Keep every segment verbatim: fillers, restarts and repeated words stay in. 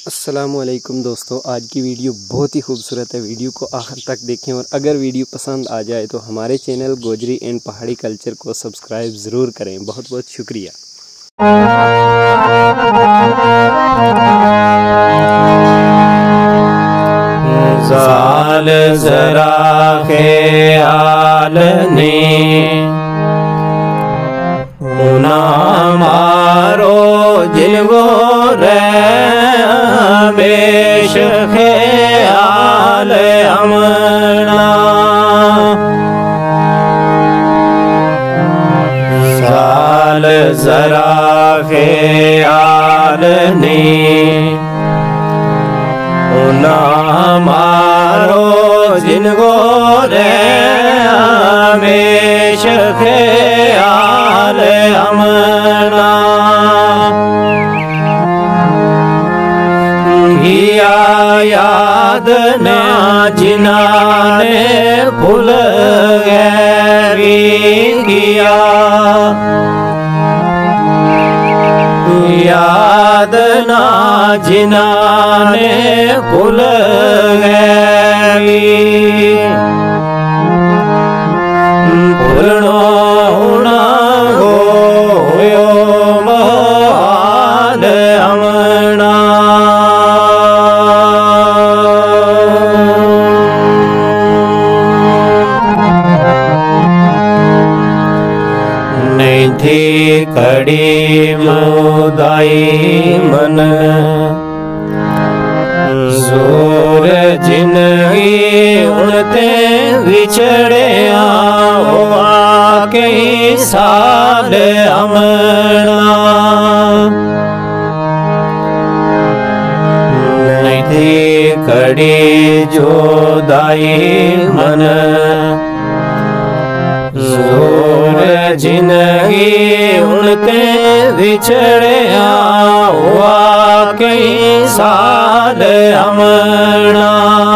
अस्सलामुअलैकुम दोस्तों, आज की वीडियो बहुत ही खूबसूरत है। वीडियो को आखिर तक देखें और अगर वीडियो पसंद आ जाए तो हमारे channel Gojri and Pahari culture को सब्सक्राइब ज़रूर करें। बहुत बहुत शुक्रिया। ज़ाल ज़रा ख्याल ने उना मारो जिनको रे हमेश ख्याल अमना ज़ाल ज़रा ख्याल ने उना मारो जिनको रे हमेश ख्याल अमना किया याद ना जिनाने भूल गए किया याद ना जिनाने भूल गए भूलनो होना होयो महाल अमना नहीं थी कड़ी मुदाई मन जोर जिंदगी उनते विछड़े हुआ कई साल अमना नहीं थी कड़ी जुदाई मन जोर जिंदगी उनते विछड़े हुआ कई साल अमना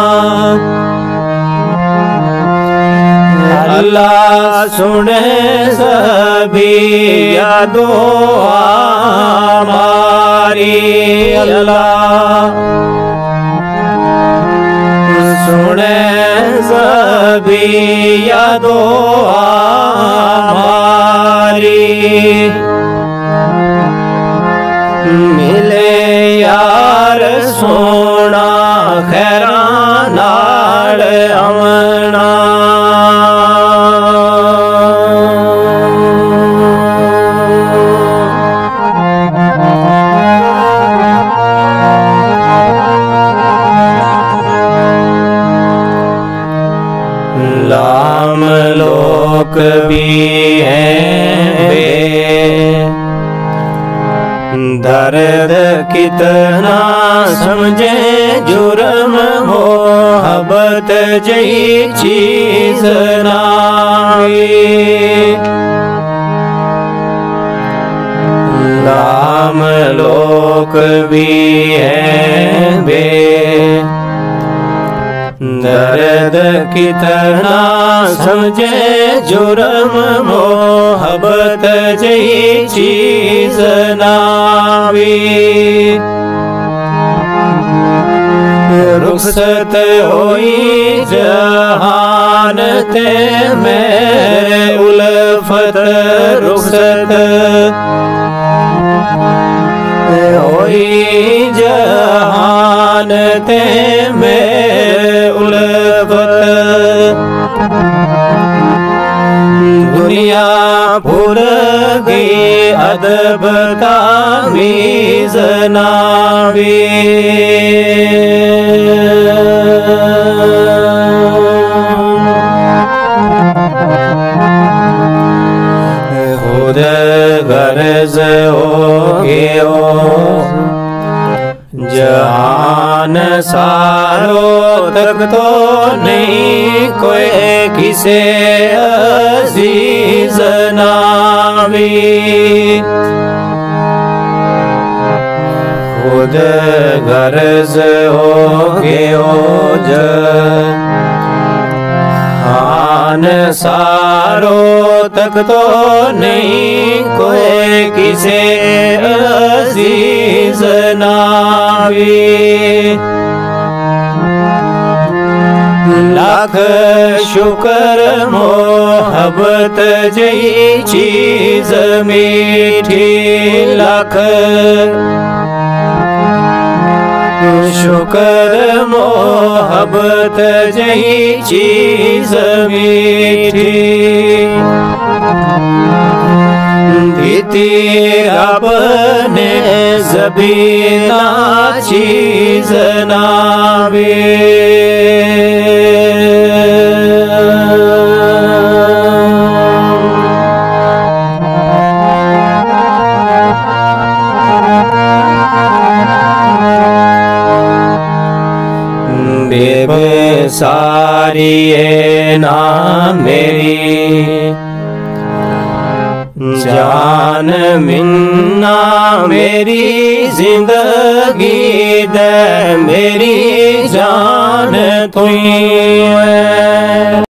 अल्लाह सुने सभी यादों हमारी अल्लाह सुने सभी यादों हमारी मिले यार सोना खैरा नाल अमना लाम लोक भी हैं वे दर्द कितना समझे जुर्म मोहब्बत जई चीज नावी लाम लोक भी हैं वे दर्द कितना समझे जुर्म मोहब्बत जई चीज नावी रुखसत होई जहान ते मेरे उल्फत रुखसत होई जहान ते मेरे उल्फत दुनिया भूल गई अदब तामीज़ नावी खुद गर्ज हो गयो जहान सारो तक तो नहीं कोई किसे अजीज नावी खुद गर्ज हो गयो हान सारो तक तो नहीं कोई किसे अजीज नावी। लाख शुक्र मोहब्बत जई चीज मीठी। लाख शुक्र मोहब्बत जई चीज मीठी। दीती रब ने ज़बीना चीज नावे। बेबे सारी है ना मेरी जान मिन्ना मेरी जिंदगी दे मेरी जान तुई।